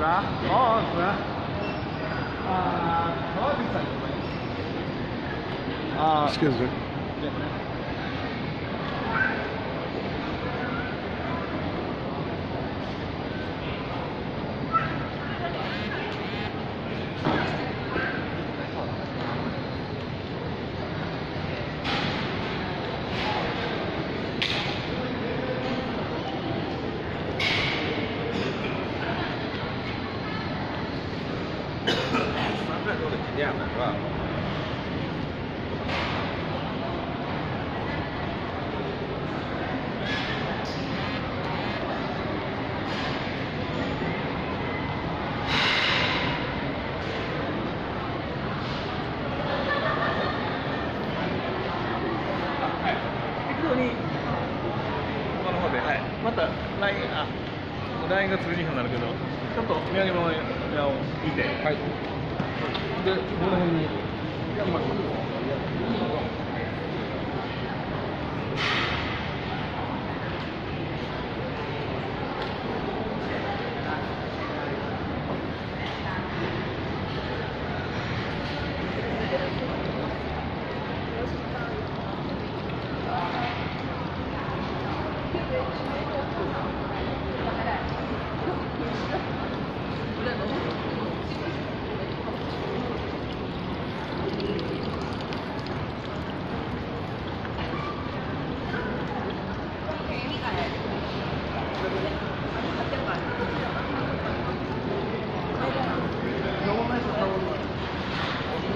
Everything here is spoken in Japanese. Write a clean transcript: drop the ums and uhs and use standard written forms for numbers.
啊？哦，是啊。川口さんとかに。 Excuse me. $300这样的是吧？この方で、はい、また LINE が通じんようになるけど、ちょっと土産物屋を見て、はい、で、この辺に行きます。